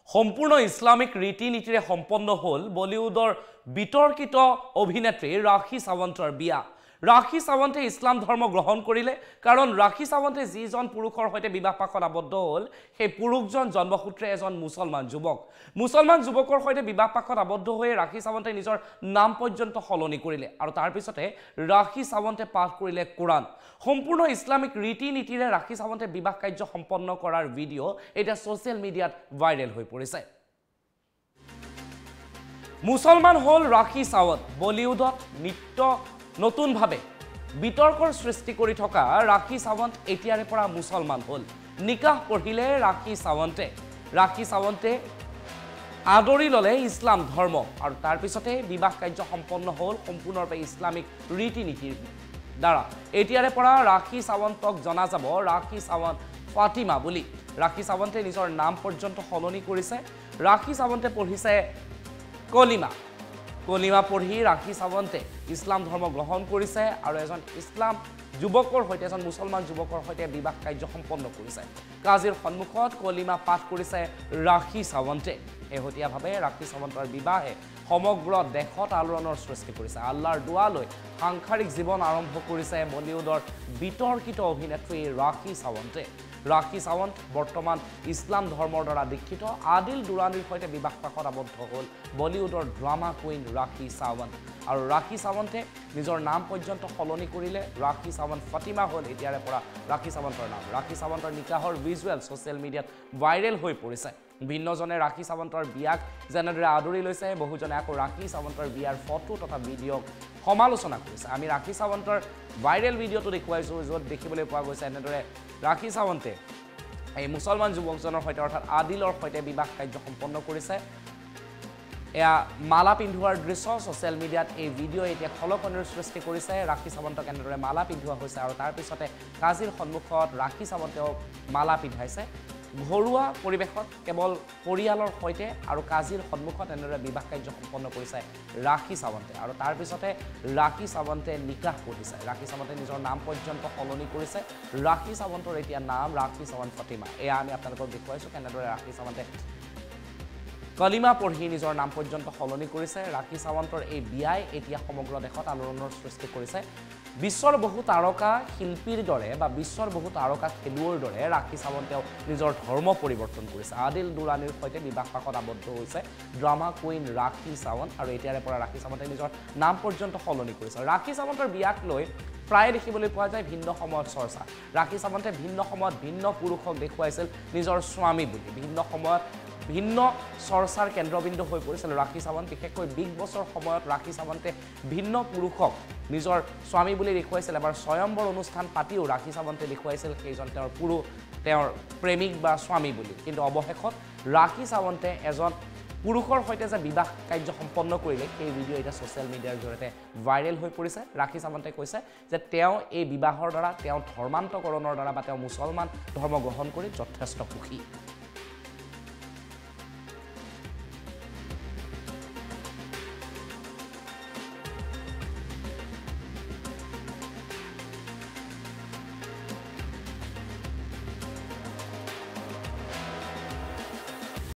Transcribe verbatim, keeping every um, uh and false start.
সম্পূৰ্ণ ইছলামিক ৰীতি নীতিৰে সম্পন্ন হ'ল বলিউডৰ বিতৰ্কিত অভিনেত্ৰী ৰাখী সাৱন্তৰ বিয়া। ৰাখী সাৱন্তে ইছলাম ধৰ্ম গ্ৰহণ কৰিলে কাৰণ ৰাখী সাৱন্তে যিজন পুৰুষৰ সৈতে বিবাহ পাশত আবদ্ধ হ'ল সেই পুৰুষজন জন্মসূত্ৰে এজন মুছলমান যুৱক। মুছলমান যুৱকৰ সৈতে বিবাহ পাশত আবদ্ধ হৈ ৰাখী সাৱন্তে নিজৰ নাম পৰ্যন্ত সলনি কৰিলে আৰু তাৰ পিছতে ৰাখী সাৱন্তে পাঠ কৰিলে কোৰাণ। সম্পূৰ্ণ ইছলামিক ৰীতি নীতিৰে ৰাখী সাৱন্তে বিবাহ কাৰ্য সম্পন্ন কৰাৰ ভিডিঅ' এতিয়া ছ'চিয়েল মিডিয়াত ভাইৰেল হৈ পৰিছে। মুছলমান হ'ল ৰাখী সাৱন্ত। বলিউডত নিত্য নতুনভাৱে বিতৰ্কৰ সৃষ্টি কৰি থকা ৰাখী সাৱন্ত এতিয়াৰে পৰা মুছলমান হ'ল। নিকাহ পঢ়িলে ৰাখী সাৱন্তে। ৰাখী সাৱন্তে আদৰি ল'লে ইছলাম ধৰ্ম আৰু তাৰ পিছতে বিবাহ কাৰ্য সম্পন্ন হ'ল সম্পূৰ্ণৰূপে ইছলামিক ৰীতি নীতিৰ দ্বাৰা। এতিয়াৰে পৰা ৰাখী সাৱন্তক জনা যাব ৰাখী সাৱন্ত ফাতিমা বুলি। ৰাখী সাৱন্তে নিজৰ নাম পৰ্যন্ত সলনি কৰিছে। ৰাখী সাৱন্তে পঢ়িছে কলিমা। কলিমা পঢ়ি ৰাখী সাৱন্তে ইছলাম ধৰ্ম গ্ৰহণ কৰিছে আৰু এজন ইছলাম যুৱকৰ সৈতে এজন মুছলমান যুৱকৰ সৈতে বিবাহ কাৰ্য সম্পন্ন কৰিছে। কাজীৰ সন্মুখত কলিমা পাঠ কৰিছে ৰাখী সাৱন্তে। শেহতীয়াভাৱে ৰাখী সাৱন্তৰ বিবাহে সমগ্ৰ দেশত আলোড়নৰ সৃষ্টি কৰিছে। আল্লাহৰ দুৱা লৈ সাংসাৰিক জীৱন আৰম্ভ কৰিছে বলিউডৰ বিতৰ্কিত অভিনেত্ৰী ৰাখী সাৱন্তে। ৰাখী সাৱন্ত বৰ্তমান ইছলাম ধৰ্মৰ দ্বাৰা দীক্ষিত। আদিল দুৰাণীৰ সৈতে বিবাহ পাশত আবদ্ধ হ'ল বলিউডৰ ড্ৰামা কুইন ৰাখী সাৱন্ত আৰু ৰাখী সাৱন্তে নিজৰ নাম পৰ্যন্ত সলনি কৰিলে। ৰাখী সাৱন্ত ফাতিমা হ'ল এতিয়াৰে পৰা ৰাখী সাৱন্তৰ নাম। ৰাখী সাৱন্তৰ নিকাহৰ ভিজুৱেল ছ'চিয়েল মিডিয়াত ভাইৰেল হৈ পৰিছে। ভিন্নজনে ৰাখী সাৱন্তৰ বিয়াক যেনেদৰে আদৰি লৈছে, বহুজনে আকৌ ৰাখী সাৱন্তৰ বিয়াৰ ফটো তথা ভিডিঅ'ক সমালোচনা কৰিছে। আমি ৰাখী সাৱন্তৰ ভাইৰেল ভিডিঅ'টো দেখুৱাইছোঁ, য'ত দেখিবলৈ পোৱা গৈছে এনেদৰে ৰাখী সাৱন্তে এই মুছলমান যুৱকজনৰ সৈতে অৰ্থাৎ আদিলৰ সৈতে বিবাহ কাৰ্য সম্পন্ন কৰিছে। এয়া মালা পিন্ধোৱাৰ দৃশ্য। ছ'চিয়েল মিডিয়াত এই ভিডিঅ' এতিয়া খলকনিৰ সৃষ্টি কৰিছে। ৰাখী সাৱন্তক এনেদৰে মালা পিন্ধোৱা হৈছে আৰু তাৰ পিছতে কাজীৰ সন্মুখত ৰাখী সাৱন্তেও মালা পিন্ধাইছে। ঘৰুৱা পৰিৱেশত কেৱল পৰিয়ালৰ সৈতে আৰু কাজীৰ সন্মুখত এনেদৰে বিবাহ কাৰ্য সম্পন্ন কৰিছে ৰাখী সাৱন্তে আৰু তাৰ পিছতে ৰাখী সাৱন্তে নিকাহ পঢ়িছে। ৰাখী সাৱন্তে নিজৰ নাম পৰ্যন্ত সলনি কৰিছে। ৰাখী সাৱন্তৰ এতিয়া নাম ৰাখী সাৱন্ত ফাতিমা। এয়া আমি আপোনালোকক দেখুৱাইছোঁ কেনেদৰে ৰাখী সাৱন্তে কলিমা পঢ়ি নিজৰ নাম পৰ্যন্ত সলনি কৰিছে। ৰাখী সাৱন্তৰ এই বিয়াই এতিয়া সমগ্ৰ দেশত আলোড়নৰ সৃষ্টি কৰিছে। বিশ্বৰ বহু তাৰকা শিল্পীৰ দৰে বা বিশ্বৰ বহু তাৰকা খেলুৱৈৰ দৰে ৰাখী সাৱন্তেও নিজৰ ধৰ্ম পৰিৱৰ্তন কৰিছে। আদিল দুৰাণীৰ সৈতে বিবাহ পাশত আবদ্ধ হৈছে ড্ৰামা কুইন ৰাখী সাৱন্ত আৰু এতিয়াৰে পৰা ৰাখী সাৱন্তে নিজৰ নাম পৰ্যন্ত সলনি কৰিছে। ৰাখী সাৱন্তৰ বিয়াক লৈ প্ৰায় দেখিবলৈ পোৱা যায় ভিন্ন সময়ত চৰ্চা। ৰাখী সাৱন্তে ভিন্ন সময়ত ভিন্ন পুৰুষক দেখুৱাইছিল নিজৰ স্বামী বুলি। ভিন্ন সময়ত ভিন্ন চৰ্চাৰ কেন্দ্ৰবিন্দু হৈ পৰিছিল ৰাখী সাৱন্ত। বিশেষকৈ বিগ বছৰ সময়ত ৰাখী সাৱন্তে ভিন্ন পুৰুষক নিজৰ স্বামী বুলি দেখুৱাইছিল। এবাৰ স্বয়ম্বৰ অনুষ্ঠান পাতিও ৰাখী সাৱন্তে দেখুৱাইছিল সেইজন তেওঁৰ পুৰুষ, তেওঁৰ প্ৰেমিক বা স্বামী বুলি। কিন্তু অৱশেষত ৰাখী সাৱন্তে এজন পুৰুষৰ সৈতে যে বিবাহ কাৰ্য সম্পন্ন কৰিলে সেই ভিডিঅ' এতিয়া ছ'চিয়েল মিডিয়াৰ জৰিয়তে ভাইৰেল হৈ পৰিছে। ৰাখী সাৱন্তে কৈছে যে তেওঁ এই বিবাহৰ দ্বাৰা, তেওঁ ধৰ্মান্তকৰণৰ দ্বাৰা বা তেওঁ মুছলমান ধৰ্ম গ্ৰহণ কৰি যথেষ্ট সুখী।